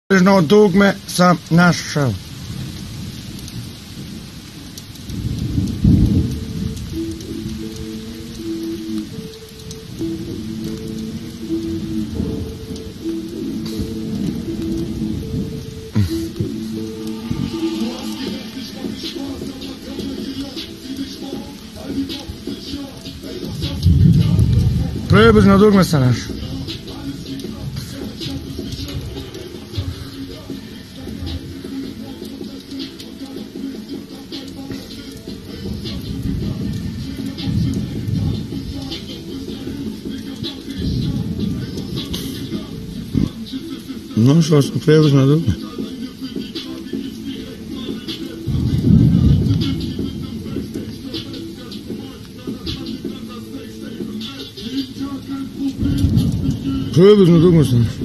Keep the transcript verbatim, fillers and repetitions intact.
Približno dugme sam našao. Približno dugme sam našao. Našao sam približno dugme. Približno dugme sam našao.